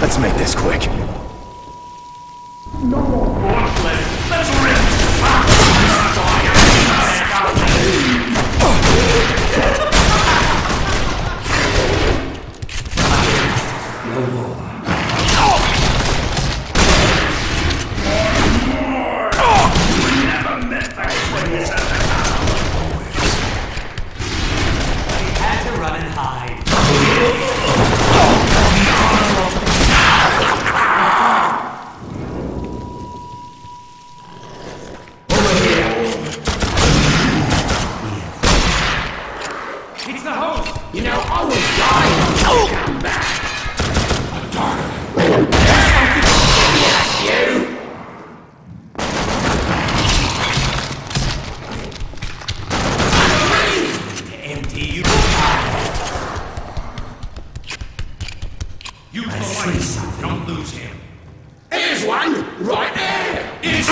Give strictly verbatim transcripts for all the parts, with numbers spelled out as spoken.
Let's make this quick. No more bullshit. Let's rip fuck. No more. Never met that quickness at the house. He had to run and hide. It's the host! You know, I was dying to come back. Yes, you! Empty you. Use the lights. Don't lose him. Here's one, right there! It's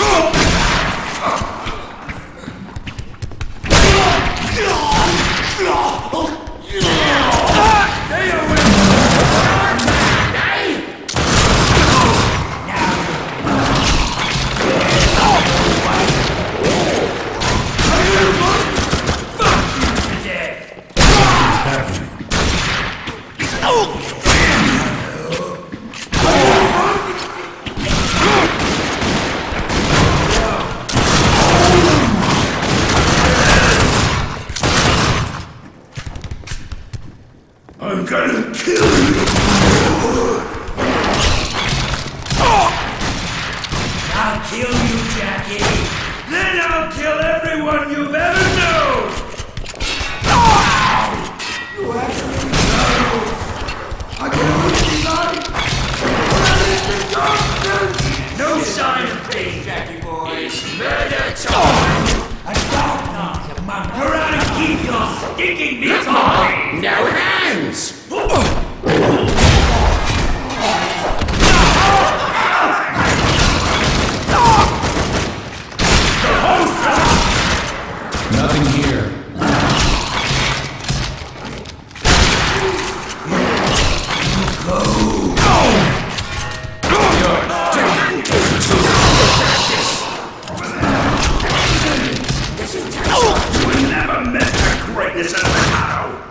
I'm gonna kill you! I'll kill you, Jackie. Then I'll kill everyone you've ever known! You actually know! I can't believe No sign of pain, Jackie boy. it's murder time! A dog knocked a monk. You're out to keep your stinking meat on me! No hands! Nothing here. You never met the greatness of the cow!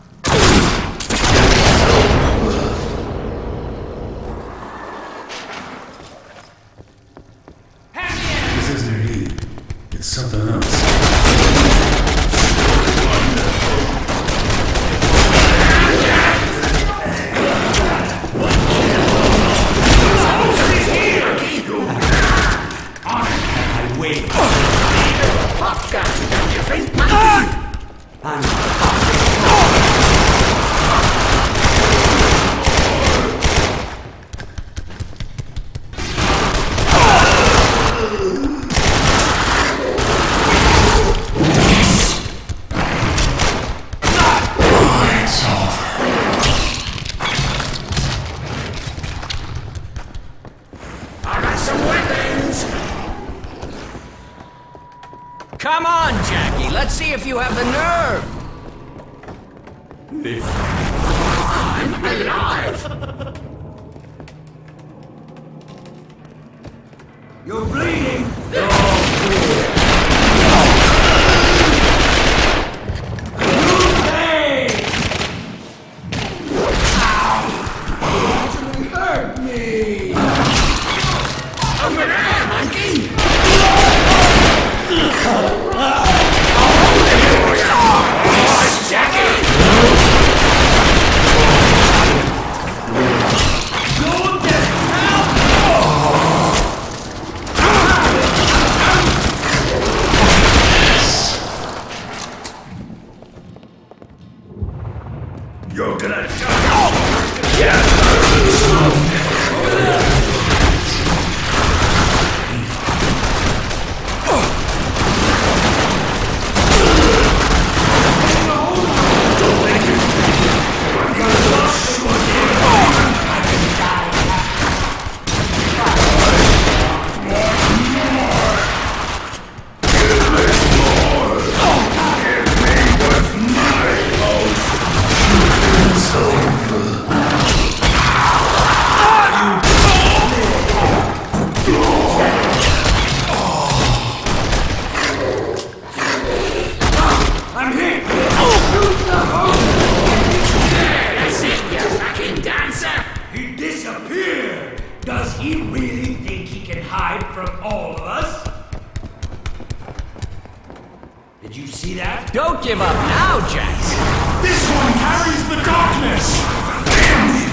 This isn't me. It's something else. I wait. Pop gun, don't you think? I'm I got some weapons! Come on, Jackie. Let's see if you have the nerve. I'm alive! You're bleeding! Actually hurt me! Over there, monkey! Oh, Jackie! You're dead! Help! You're gonna die! Yes! see that? Don't give up now, Jackie. This one carries the darkness!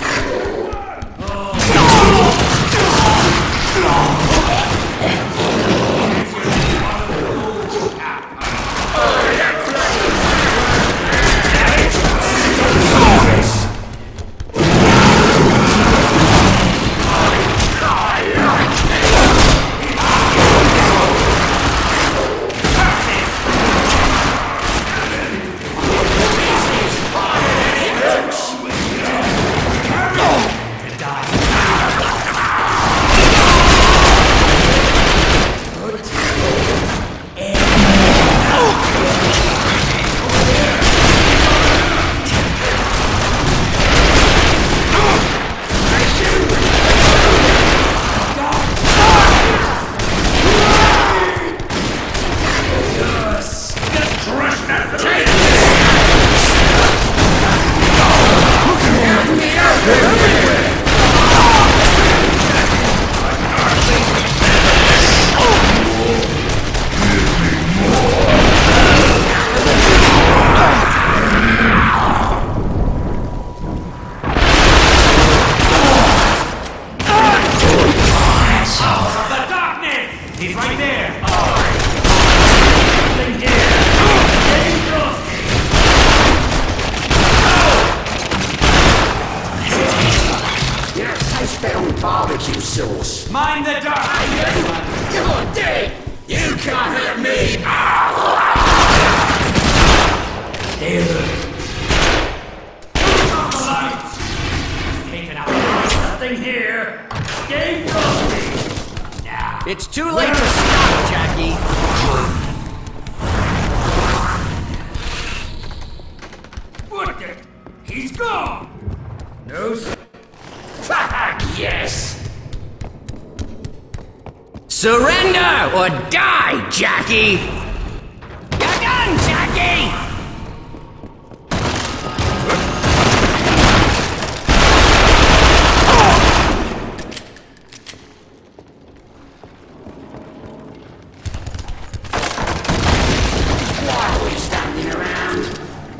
Barbecue sauce. Mind the dark! You're dead! You can't hurt me! Stay alert. Off the lights! Taken out. Nothing here. Stay frosty. Now. It's too late to stop, Jackie. What the? He's gone! No, sir. Yes! Surrender or die, Jackie! You're done, Jackie! Why are we standing around?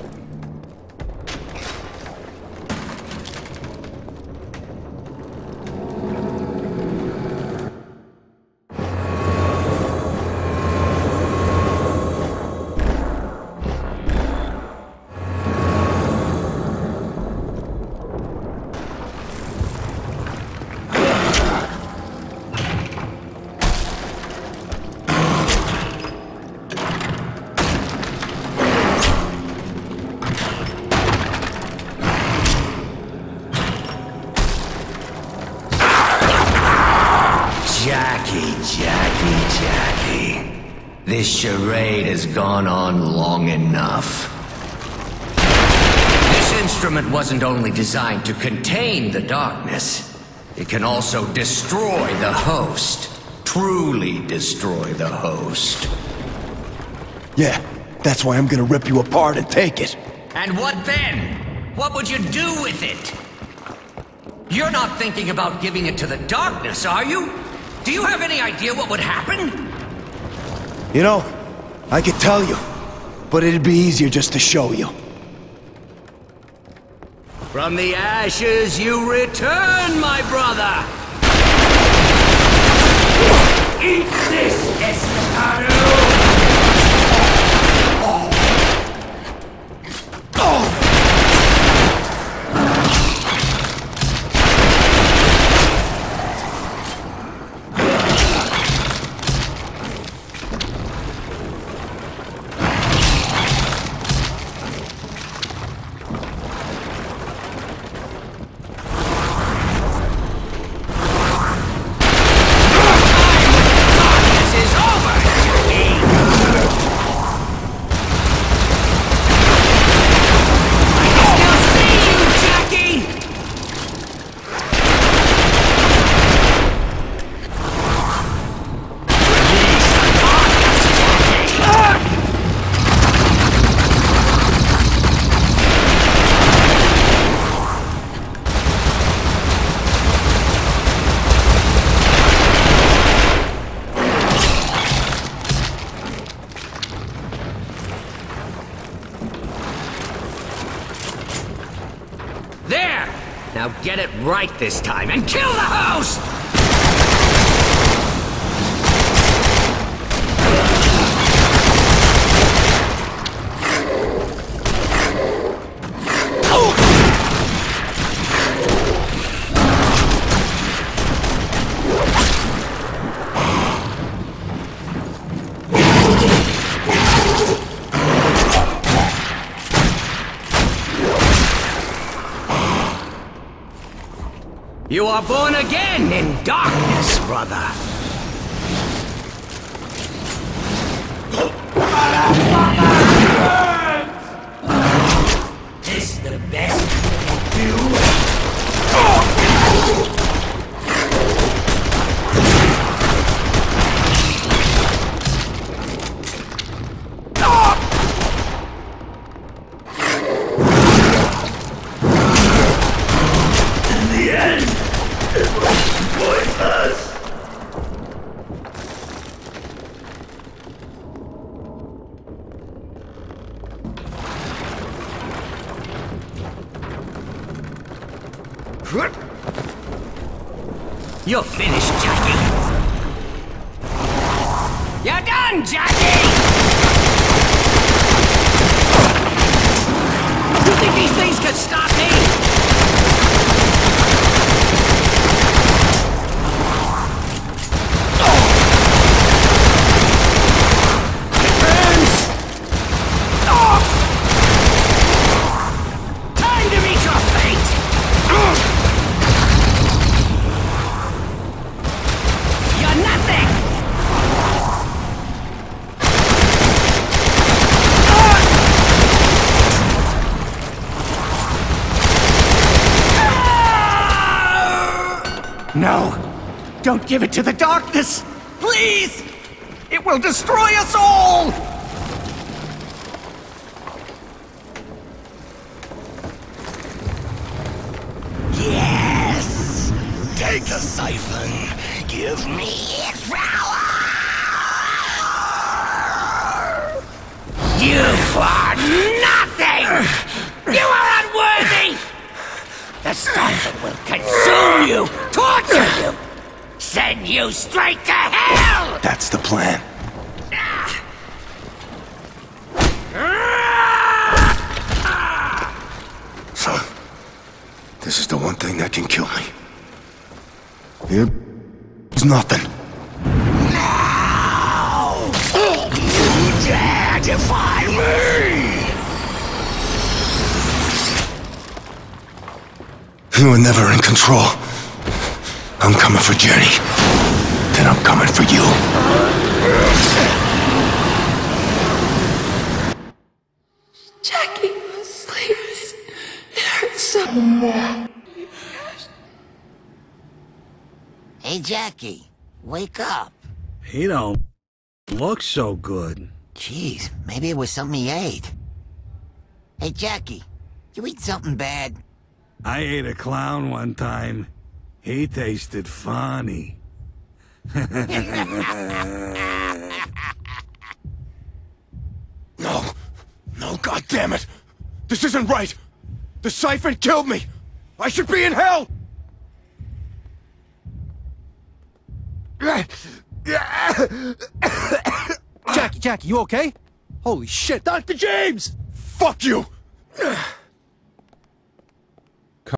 Jackie, Jackie, Jackie. This charade has gone on long enough. This instrument wasn't only designed to contain the darkness, it can also destroy the host. Truly destroy the host. Yeah, that's why I'm gonna rip you apart and take it. And what then? What would you do with it? You're not thinking about giving it to the darkness, are you? Do you have any idea what would happen? You know, I could tell you, but it'd be easier just to show you. From the ashes you return, my brother! Eat this, Escapado! This is over, Jackie! right this time and kill the host! You are born again in darkness, brother. This the best you can do? In the end, it was pointless. You're finished, Jackie. You're done, Jackie! You think these things could stop me? It burns! Time to meet your fate! You're nothing! No! Don't give it to the darkness! Please! It will destroy us all! Yes! Take the siphon. Give me its power! You are nothing! You are unworthy! The siphon will consume you, torture you, send you straight to hell! That's the plan. So, this is the one thing that can kill me. Here is nothing. Now! You dare defy me! You were never in control. I'm coming for Jenny. Then I'm coming for you. Jackie, please. It hurts so much. Hey, Jackie, wake up. He don't look so good. Jeez, maybe it was something he ate. Hey, Jackie, you eat something bad? I ate a clown one time. He tasted funny. No. No, goddammit! This isn't right! The siphon killed me! I should be in hell! Jackie, Jackie, you okay? Holy shit, Doctor James! Fuck you!